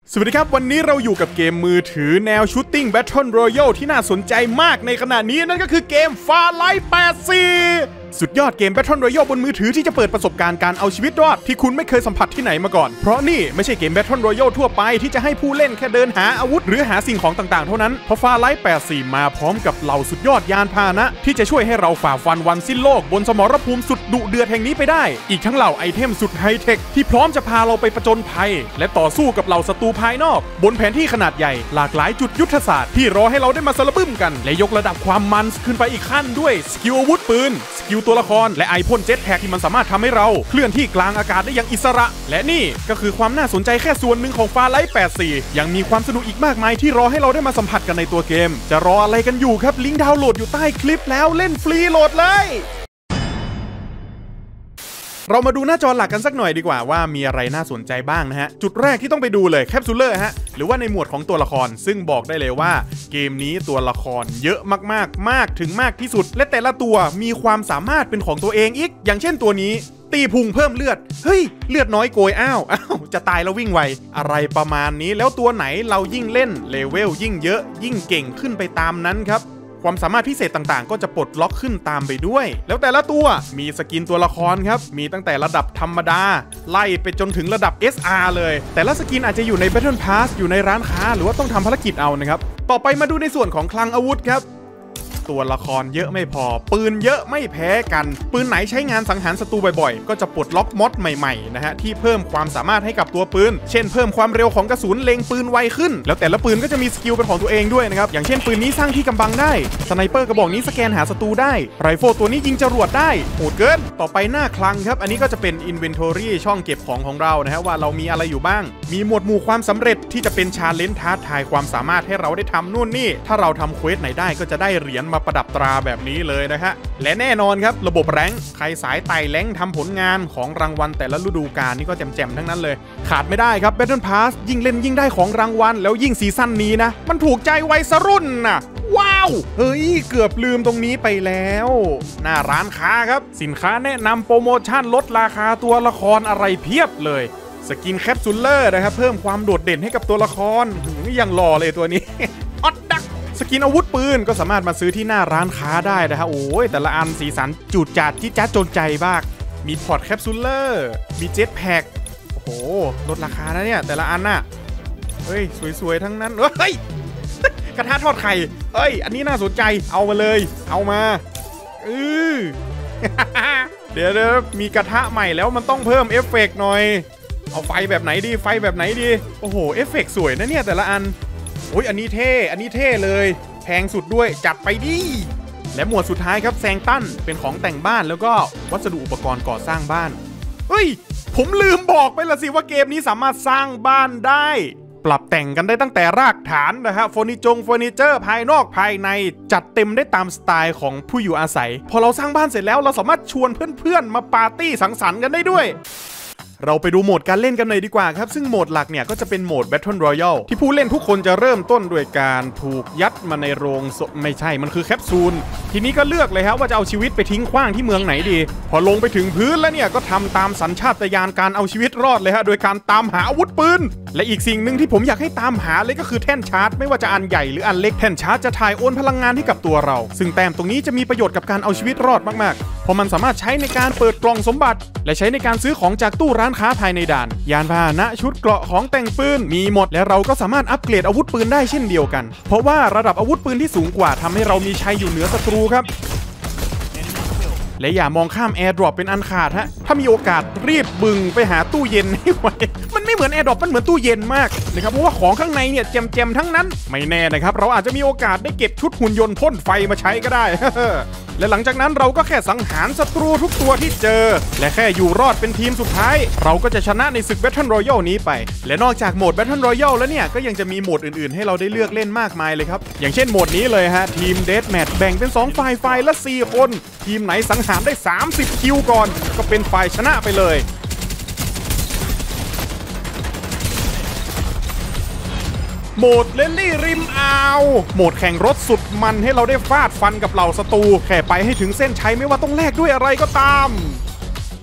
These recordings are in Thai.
สวัสดีครับวันนี้เราอยู่กับเกมมือถือแนว Shooting Battle Royale ที่น่าสนใจมากในขณะนี้นั่นก็คือเกม Far Cry 84สุดยอดเกม Battle Royale บนมือถือที่จะเปิดประสบการณ์การเอาชีวิตรอดที่คุณไม่เคยสัมผัสที่ไหนมาก่อนเพราะนี่ไม่ใช่เกม Battle Royale ทั่วไปที่จะให้ผู้เล่นแค่เดินหาอาวุธหรือหาสิ่งของต่างๆเท่านั้นเพราะ Far Cry 84มาพร้อมกับเหล่าสุดยอดยานพาหนะที่จะช่วยให้เราฝ่าฟันวันสิ้นโลกบนสมรภูมิสุดดุเดือดแห่งนี้ไปได้อีกทั้งเหล่าไอเทมสุดไฮเทคที่พร้อมจะพาเราไปผจญภัยและต่อสู้กับเหล่าศัตรูภายนอกบนแผนที่ขนาดใหญ่หลากหลายจุดยุทธศาสตร์ที่รอให้เราได้มาสารบึ้มกันและยกระดับความมันขึ้นไปอีกขั้นด้วยสกิลอาวุธปืนสกิลตัวละครและไอพ่นเจ็ตแพ็กที่มันสามารถทำให้เราเคลื่อนที่กลางอากาศได้อย่างอิสระและนี่ก็คือความน่าสนใจแค่ส่วนหนึ่งของ Far Cry 84ยังมีความสนุกอีกมากมายที่รอให้เราได้มาสัมผัสกันในตัวเกมจะรออะไรกันอยู่ครับลิงก์ดาวน์โหลดอยู่ใต้คลิปแล้วเล่นฟรีโหลดเลยเรามาดูหน้าจอหลักกันสักหน่อยดีกว่าว่ามีอะไรน่าสนใจบ้างนะฮะจุดแรกที่ต้องไปดูเลยแคปซูลเลอร์ฮะหรือว่าในหมวดของตัวละครซึ่งบอกได้เลยว่าเกมนี้ตัวละครเยอะมากถึงมากที่สุดและแต่ละตัวมีความสามารถเป็นของตัวเองอีกอย่างเช่นตัวนี้ตีพุงเพิ่มเลือดเฮ้ยเลือดน้อยโกยอ้าวจะตายแล้ววิ่งไวอะไรประมาณนี้แล้วตัวไหนเรายิ่งเล่นเลเวลยิ่งเยอะยิ่งเก่งขึ้นไปตามนั้นครับความสามารถพิเศษต่างๆก็จะปลดล็อกขึ้นตามไปด้วยแล้วแต่ละตัวมีสกินตัวละครครับมีตั้งแต่ระดับธรรมดาไล่ไปจนถึงระดับ SR เลยแต่ละสกินอาจจะอยู่ใน Battle Pass อยู่ในร้านค้าหรือว่าต้องทำภารกิจเอานะครับต่อไปมาดูในส่วนของคลังอาวุธครับตัวละครเยอะไม่พอปืนเยอะไม่แพ้กันปืนไหนใช้งานสังหารศัตรูบ่อยๆก็จะปลดล็อกมอดใหม่ๆนะฮะที่เพิ่มความสามารถให้กับตัวปืนเช่นเพิ่มความเร็วของกระสุนเล็งปืนไวขึ้นแล้วแต่ละปืนก็จะมีสกิลเป็นของตัวเองด้วยนะครับอย่างเช่นปืนนี้สร้างที่กำบังได้สไนเปอร์กระบอกนี้สแกนหาศัตรูได้ไรเฟิลตัวนี้ยิงจรวดได้โหดเกินต่อไปหน้าคลังครับอันนี้ก็จะเป็น Inventory ช่องเก็บของเรานะฮะว่าเรามีอะไรอยู่บ้างมีหมวดหมู่ความสำเร็จที่จะเป็นชาเลนจ์ท้าทายความสามารถให้เราได้ทำนู่นนี่ถ้าเราทำเควสไหนได้ก็จะได้เหรียญมาประดับตราแบบนี้เลยนะฮะและแน่นอนครับระบบแรงค์ใครสายไต่แรงค์ทำผลงานของรางวัลแต่ละฤดูกาลนี่ก็แจ่มๆทั้งนั้นเลยขาดไม่ได้ครับ Battle Pass ยิ่งเล่นยิ่งได้ของรางวัลแล้วยิ่งซีซั่นนี้นะมันถูกใจวัยรุ่นน่ะว้าวเฮ้ยเกือบลืมตรงนี้ไปแล้วหน้าร้านค้าครับสินค้าแนะนำโปรโมชั่นลดราคาตัวละครอะไรเพียบเลยสกินแคปซูลเลอร์นะครับเพิ่มความโดดเด่นให้กับตัวละครอย่างหล่อเลยตัวนี้ อดดักสกินอาวุธปืนก็สามารถมาซื้อที่หน้าร้านค้าได้นะฮะโอ้ยแต่ละอันสีสันจูดจัดจิ๊ดจ๊าดโจนใจมากมีพอร์ตแคปซูลเลอร์มีเจ็ตแพ็กโอ้โหลดราคานะเนี่ยแต่ละอันน่ะเฮ้ยสวยๆทั้งนั้นเฮ้ย กระทะทอดไข่เอ้ยอันนี้น่าสนใจเอามาเลยเอามาเดี๋ยวมีกระทะใหม่แล้วมันต้องเพิ่มเอฟเฟกต์หน่อยเอาไฟแบบไหนดีไฟแบบไหนดีโอ้โหเอฟเฟกต์สวยนะเนี่ยแต่ละอันโอ้ยอันนี้เท่เลยแพงสุดด้วยจัดไปดิและหมวดสุดท้ายครับแซงตั้นเป็นของแต่งบ้านแล้วก็วัสดุอุปกรณ์ก่อสร้างบ้านเฮ้ยผมลืมบอกไปละสิว่าเกมนี้สามารถสร้างบ้านได้ปรับแต่งกันได้ตั้งแต่รากฐานนะฮะเฟอร์นิเจอร์ภายนอกภายในจัดเต็มได้ตามสไตล์ของผู้อยู่อาศัยพอเราสร้างบ้านเสร็จแล้วเราสามารถชวนเพื่อนๆมาปาร์ตี้สังสรรค์กันได้ด้วยเราไปดูโหมดการเล่นกันหน่อยดีกว่าครับซึ่งโหมดหลักเนี่ยก็จะเป็นโหมด Battle Royale ที่ผู้เล่นทุกคนจะเริ่มต้นด้วยการถูกยัดมาในโรงไม่ใช่มันคือแคปซูลทีนี้ก็เลือกเลยครับว่าจะเอาชีวิตไปทิ้งขว้างที่เมืองไหนดีพอลงไปถึงพื้นแล้วเนี่ยก็ทำตามสัญชาตญาณการเอาชีวิตรอดเลยฮะโดยการตามหาอาวุธปืนและอีกสิ่งหนึ่งที่ผมอยากให้ตามหาเลยก็คือแท่นชาร์จไม่ว่าจะอันใหญ่หรืออันเล็กแท่นชาร์จจะถ่ายโอนพลังงานให้กับตัวเราซึ่งแต้มตรงนี้จะมีประโยชน์กับการเอาชีวิตรอดมากๆเพราะมันสามารถใช้ในการเปิดกล่องสมบัติและใช้ในการซื้อของจากตู้ร้านค้าภายในด่านยานพาหนะชุดเกราะของแต่งปืนมีหมดและเราก็สามารถอัปเกรดอาวุธปืนได้เช่นเดียวกันเพราะว่าระดับอาวุธปืนที่สูงกว่าทำให้เรามีชัยอยู่เหนือศัตรูครับและอย่ามองข้ามแอร์ดรอปเป็นอันขาดฮะถ้ามีโอกาสรีบบึงไปหาตู้เย็นให้ไวมันไม่เหมือนแอร์ดรอปมันเหมือนตู้เย็นมากนะครับเพราะว่าของข้างในเนี่ยแจมทั้งนั้นไม่แน่นะครับเราอาจจะมีโอกาสได้เก็บชุดหุ่นยนต์พ่นไฟมาใช้ก็ได้ และหลังจากนั้นเราก็แค่สังหารศัตรูทุกตัวที่เจอและแค่อยู่รอดเป็นทีมสุดท้ายเราก็จะชนะในศึก Battle Royale นี้ไปและนอกจากโหมด Battle Royale แล้วเนี่ยก็ยังจะมีโหมดอื่นๆให้เราได้เลือกเล่นมากมายเลยครับอย่างเช่นโหมดนี้เลยฮะทีม Deathmatch แบ่งเป็น2ฝ่ายละ4คนทีมไหนสังหารได้30คิวก่อนก็เป็นฝ่ายชนะไปเลยโหมดเลนลี่ริมอ่าวโหมดแข่งรถสุดมันให้เราได้ฟาดฟันกับเหล่าศัตรูแค่ไปให้ถึงเส้นชัยไม่ว่าต้องแลกด้วยอะไรก็ตาม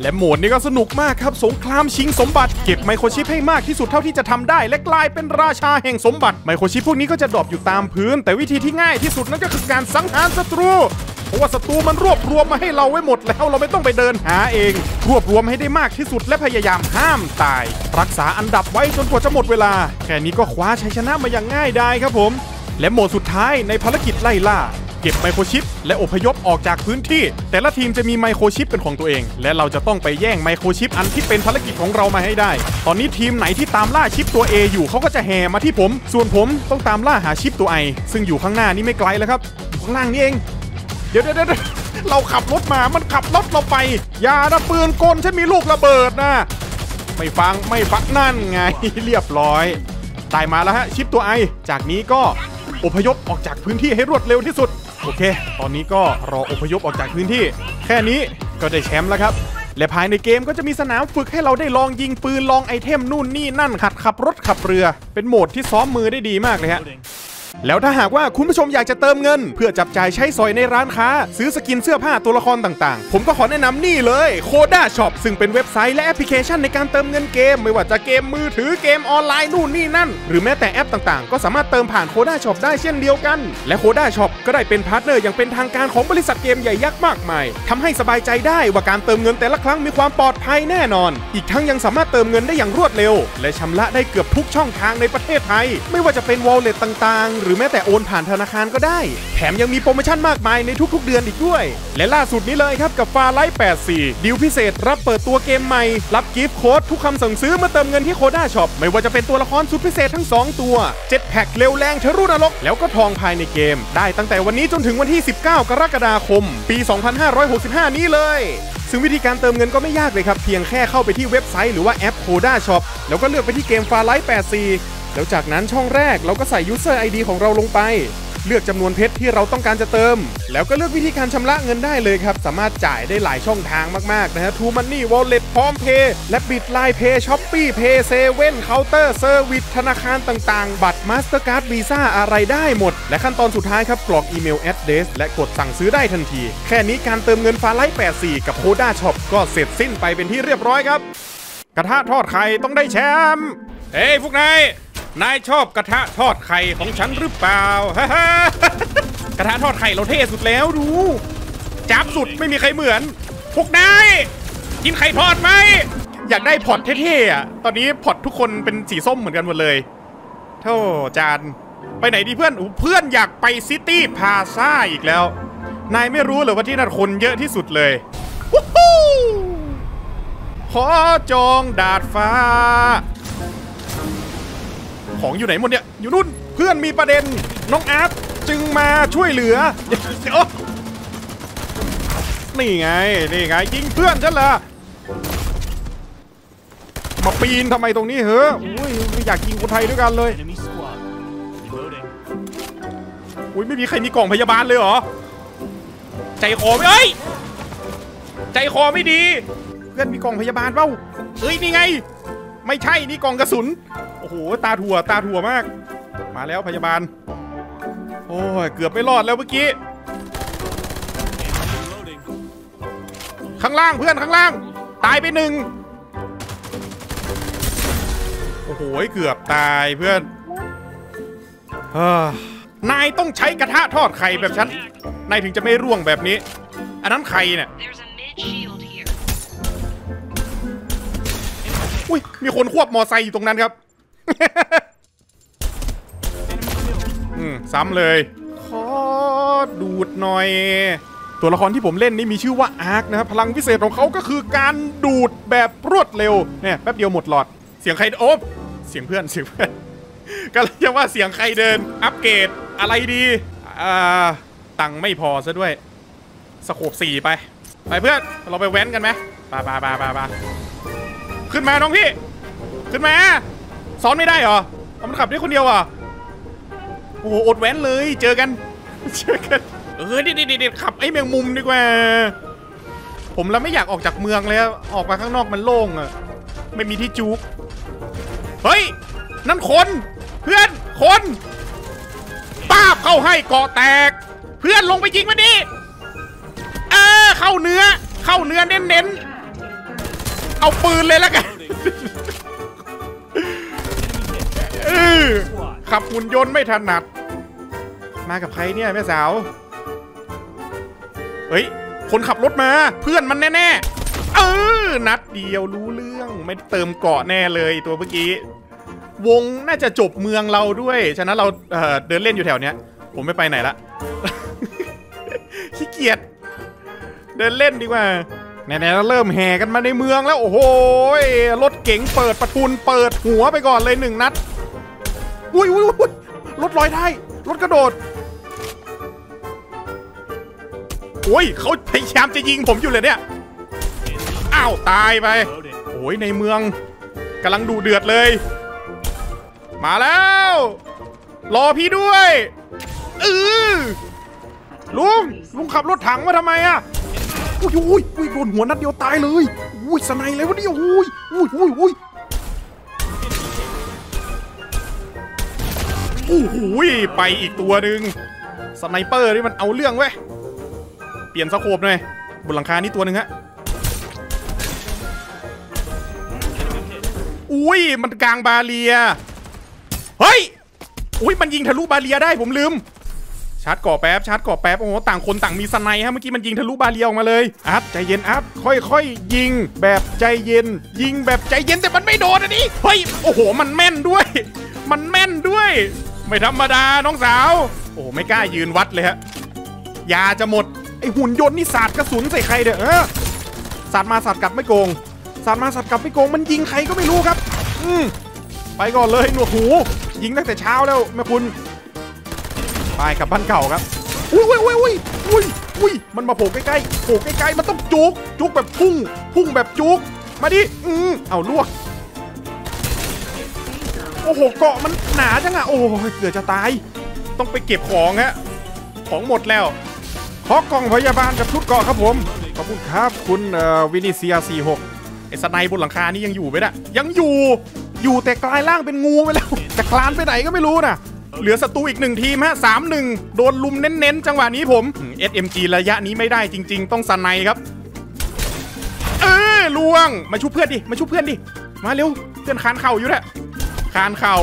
และโหมดนี้ก็สนุกมากครับสงครามชิงสมบัติเก็บไมโครชิปให้มากที่สุดเท่าที่จะทำได้และกลายเป็นราชาแห่งสมบัติไมโครชิปพวกนี้ก็จะดรอปอยู่ตามพื้นแต่วิธีที่ง่ายที่สุดนั่นก็คือการสังหารศัตรูเพราะว่าศัตรูมันรวบรวมมาให้เราไว้หมดแล้วเราไม่ต้องไปเดินหาเองรวบรวมให้ได้มากที่สุดและพยายามห้ามตายรักษาอันดับไว้จนกว่าจะหมดเวลาแค่นี้ก็คว้าชัยชนะมาอย่างง่ายดายครับผมและโหมดสุดท้ายในภารกิจไล่ล่าเก็บไมโครชิปและอพยพออกจากพื้นที่แต่ละทีมจะมีไมโครชิปเป็นของตัวเองและเราจะต้องไปแย่งไมโครชิปอันที่เป็นภารกิจของเรามาให้ได้ตอนนี้ทีมไหนที่ตามล่าชิปตัว A อยู่เขาก็จะแห่มาที่ผมส่วนผมต้องตามล่าหาชิปตัว I ซึ่งอยู่ข้างหน้านี่ไม่ไกลแล้วครับข้างล่างนี่เองเดี๋ยวเราขับรถมามันขับรถเราไปอย่านะปืนกลฉันมีลูกระเบิดนะไม่ฟังนั่นไงเรียบร้อยได้มาแล้วฮะชิปตัว I จากนี้ก็อพยพออกจากพื้นที่ให้รวดเร็วที่สุดโอเคตอนนี้ก็รออพยพออกจากพื้นที่แค่นี้ก็ได้แชมป์แล้วครับและภายในเกมก็จะมีสนามฝึกให้เราได้ลองยิงปืนลองไอเทมนู่นนี่นั่นขับรถขับเรือเป็นโหมดที่ซ้อมมือได้ดีมากเลยฮะแล้วถ้าหากว่าคุณผู้ชมอยากจะเติมเงินเพื่อจับจ่ายใช้สอยในร้านค้าซื้อสกินเสื้อผ้าตัวละครต่างๆผมก็ขอแนะนำนี่เลย Koda Shop ซึ่งเป็นเว็บไซต์และแอปพลิเคชันในการเติมเงินเกมไม่ว่าจะเกมมือถือเกมออนไลน์นู่นนี่นั่นหรือแม้แต่แอปต่างๆก็สามารถเติมผ่าน Koda Shop ได้เช่นเดียวกันและ Koda Shop ก็ได้เป็นพาร์ทเนอร์อย่างเป็นทางการของบริษัทเกมใหญ่ยักษ์มากมายทำให้สบายใจได้ว่าการเติมเงินแต่ละครั้งมีความปลอดภัยแน่นอนอีกทั้งยังสามารถเติมเงินได้อย่างรวดเร็วและชำระได้เกือบทุกช่องทางในประเทศไทยไม่ว่าจะเป็น Wallet ต่างๆหรือแม้แต่โอนผ่านธนาคารก็ได้แถมยังมีโปรโมชั่นมากมายในทุกๆเดือนอีกด้วยและล่าสุดนี้เลยครับกับ Farlight 84ดีลพิเศษรับเปิดตัวเกมใหม่รับกิฟต์โค้ดทุกคำสั่งซื้อเมื่อเติมเงินที่ Koda Shop ไม่ว่าจะเป็นตัวละครสุดพิเศษทั้ง2ตัว7แพ็คเร็วแรงทะลุนรกแล้วก็ทองภายในเกมได้ตั้งแต่วันนี้จนถึงวันที่19กรกฎาคมปี2565นี้เลยซึ่งวิธีการเติมเงินก็ไม่ยากเลยครับเพียงแค่เข้าไปที่เว็บไซต์หรือว่าแอป Koda Shop แล้วก็เลือกไปที่เกม Farlight 84แล้วจากนั้นช่องแรกเราก็ใส่ User ID ของเราลงไปเลือกจำนวนเพชรที่เราต้องการจะเติมแล้วก็เลือกวิธีการชำระเงินได้เลยครับสามารถจ่ายได้หลายช่องทางมากๆนะฮะ True Money Wallet พร้อมเพย์และบิต Line Pay Shopee Pay 7 Counter Service ธนาคารต่างๆบัตร Mastercard Visa อะไรได้หมดและขั้นตอนสุดท้ายครับกรอกอีเมล address และกดสั่งซื้อได้ทันทีแค่นี้การเติมเงิน Farlight 84กับ Koda Shop ก็เสร็จสิ้นไปเป็นที่เรียบร้อยครับกระทะทอดไข่ต้องได้แชมป์เฮ้ยพวกนายชอบกระทะทอดไข่ของฉันหรือเปล่า กระทะทอดไข่เราเท่สุดแล้วดูจับสุดไม่มีใครเหมือนพวกนายกินไข่ทอดไหมอยากได้พอร์ตเท่ๆอ่ะตอนนี้พอร์ตทุกคนเป็นสีส้มเหมือนกันหมดเลยโธ่จานไปไหนดีเพื่อนเพื่อนอยากไปซิตี้พาซ่าอีกแล้วนายไม่รู้เหรอว่าที่นั่นคนเยอะที่สุดเลยขอจองดาดฟ้าของอยู่ไหนหมดเนี่ยอยู่นู่นเพื่อนมีประเด็นน้องอาร์ตจึงมาช่วยเหลือนี่ไงยิงเพื่อนฉันละมาปีนทำไมตรงนี้เหรออุ้ยอยากยิงคนไทยด้วยกันเลยอุ้ยไม่มีใครมีกล่องพยาบาลเลยเหรอใจคอไม่ใจคอไม่ดีเพื่อนมีกล่องพยาบาลเปล่าเฮ้ยนี่ไงไม่ใช่นี่กล่องกระสุนโอ้โหตาถั่วมากมาแล้วพยาบาลโอ้ยเกือบไม่รอดแล้วเมื่อกี้ข้างล่างเพื่อนข้างล่างตายไป1โอ้โหเกือบตายเพื่อนนายต้องใช้กระทะทอดไข่แบบฉันนายถึงจะไม่ร่วงแบบนี้อันนั้นไข่เนี่ยอุ้ยมีคนควบมอไซค์อยู่ตรงนั้นครับซ้ำเลยขอดูดหน่อยตัวละครที่ผมเล่นนี่มีชื่อว่าอาร์คนะครับพลังพิเศษของเขาก็คือการดูดแบบรวดเร็วเนี่ยแป๊บเดียวหมดหลอดเสียงใครโอ๊บเสียงเพื่อนก็เลยจะว่าเสียงใครเดินอัปเกรดอะไรดีตังค์ไม่พอซะด้วยสโคป4ไปเพื่อนเราไปแว้นกันไหมไปขึ้นมาน้องพี่ขึ้นมาซ้อนไม่ได้เหรอมันขับได้คนเดียวอ่ะโอ้โหอดแว้นเลยเจอกันดิขับไอ้แมงมุมดีกว่าผมแล้วไม่อยากออกจากเมืองเลยออกมาข้างนอกมันโล่งอ่ะไม่มีที่จุกเฮ้ยนั่นคนเพื่อนคนป้าบเข้าให้เกาะแตกเพื่อนลงไปยิงมันดิเข้าเนื้อเน้นเอาปืนเลยแล้วกันขับหุ่นยนต์ไม่ถนัดมากับใครเนี่ยแม่สาวเฮ้ยคนขับรถมาเพื่อนมันแน่ๆนัดเดียวรู้เรื่องไม่เติมเกาะแน่เลยตัวเมื่อกี้วงน่าจะจบเมืองเราด้วยฉะนั้นเราเดินเล่นอยู่แถวเนี้ยผมไม่ไปไหนละ ขี้เกียจเดินเล่นดีกว่าไหนๆเราเริ่มแห่กันมาในเมืองแล้วโอ้โหรถเก๋งเปิดประทุนเปิดหัวไปก่อนเลย1 นัดอุ้ยรถลอยได้รถกระโดดโอ้ยเขาพยายามจะยิงผมอยู่เลยเนี่ยอ้าวตายไปโอ้ยในเมืองกำลังดูเดือดเลยมาแล้วรอพี่ด้วยลุงขับรถถังมาทำไมอะอุ้ยโดนหัวนัดเดียวตายเลยอุ้ยสไนเลยวะเนี่ยอุ้ยโอ้โหไปอีกตัวหนึ่งสไนเปอร์นี่มันเอาเรื่องเว้ยเปลี่ยนสโคปหน่อยบนหลังคานี่ตัวหนึ่งฮะอุ้ยมันกลางบาเรียเฮ้ยอุ้ยมันยิงทะลุบาเรียได้ผมลืมชาร์จก่อแป๊บโอ้โหต่างคนต่างมีสไนฮะเมื่อกี้มันยิงทะลุบาเรียออกมาเลยอัพใจเย็นอัพค่อยๆยิงแบบใจเย็นยิงแบบใจเย็นแต่มันไม่โดนอันนี้เฮ้ยโอ้โหมันแม่นด้วยไม่ธรรมดาน้องสาวโอ้ไม่กล้ายืนวัดเลยฮะยาจะหมดไอหุ่นยนต์นี่สาดกระสุนใส่ใครเด้อสาดมาสาดกลับไม่โกงมันยิงใครก็ไม่รู้ครับไปก่อนเลยหนวกหูยิงตั้งแต่เช้าแล้วแม่คุณไปกับบ้านเก่าครับอุ้ยมันมาโผล่ใกล้มันต้องจุกแบบพุ่งแบบจุกมาดิเอาลวกโอ้โหเกาะมันหนาจังอะโอ้เกือบจะตายต้องไปเก็บของฮะของหมดแล้วขอกล่องพยาบาลกับชุดเกาะครับผมขอบคุณครับคุณวินิเซีย46ไอ้สไนบนหลังคานี่ยังอยู่ไหมนะยังอยู่แต่กลายร่างเป็นงูไปแล้วจะคลานไปไหนก็ไม่รู้นะเหลือศัตรูอีก1 ทีมฮะ3-1โดนลุมเน้นจังหวะนี้ผม SMG ระยะนี้ไม่ได้จริงๆต้องสไนครับล่วงมาชุบเพื่อนดิมาเร็วเพื่อนคานเข่าอยู่แหละคานเข่า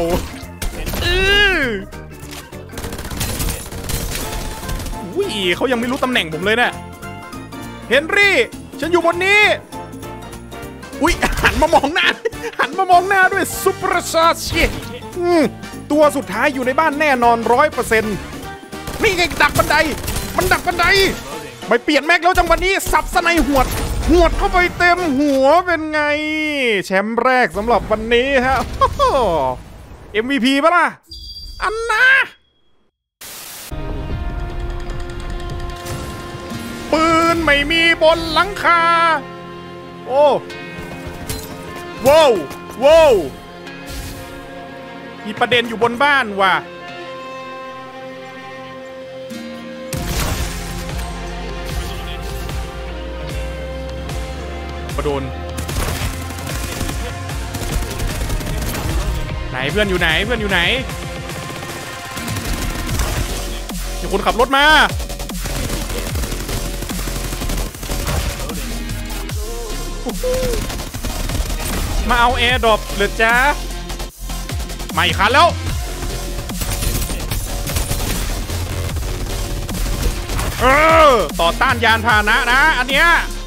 อุ้ยเขายังไม่รู้ตำแหน่งผมเลยนะเฮนรี่ฉันอยู่บนนี้อุ้ยหันมามองหน้าด้วยซุปเปอร์ชาร์จตัวสุดท้ายอยู่ในบ้านแน่นอน 100%นี่ไงดักบันไดไม่เปลี่ยนแม็กแล้วจังวันนี้สับสไนหวดเข้าไปเต็มหัวเป็นไงแชมป์แรกสำหรับวันนี้ฮะMVP ปะล่ะอันนะปืนไม่มีบนหลังคาโอ้ว้าวมีประเด็นอยู่บนบ้านว่ะประโดนไหนเพื่อนอยู่ไหนมีคนขับรถมาเอาแอร์ดรอปเลยจ้าไม่คันแล้วต่อต้านยานพาหนะนะอันเนี้ย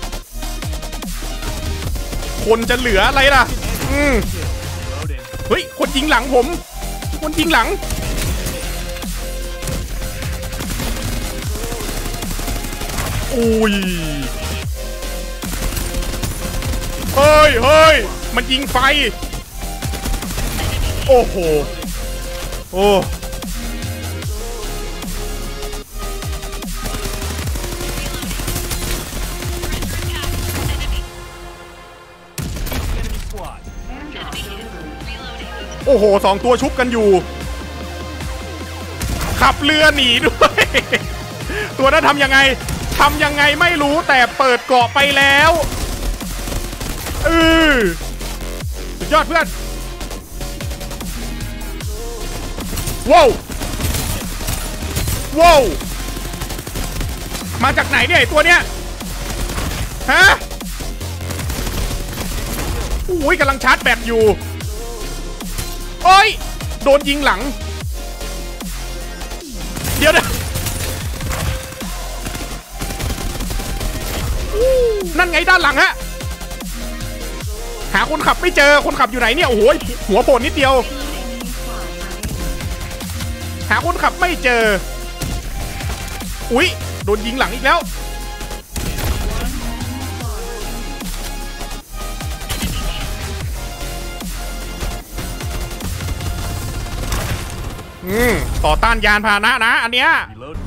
คนจะเหลืออะไรล่ะเฮ้ยคนยิงหลังผมอุ้ยเฮ้ยมันยิงไฟโอ้โหโอ้โห2 ตัวชุบกันอยู่ขับเรือหนีด้วยตัวนั้นทำยังไงไม่รู้แต่เปิดเกาะไปแล้วสุดยอดเพื่อนว้าวมาจากไหนเนี่ยไอ้ตัวเนี้ยฮะอุ้ยกำลังชาร์จแบตอยู่โอ้ยโดนยิงหลังเดี๋ยวนะนั่นไงด้านหลังฮะหาคนขับไม่เจอคนขับอยู่ไหนเนี่ยโอ้โหหัวโผล่นิดเดียวหาคนขับไม่เจออุ๊ยโดนยิงหลังอีกแล้วต่อต้านยานพาหนะนะอันเนี้ย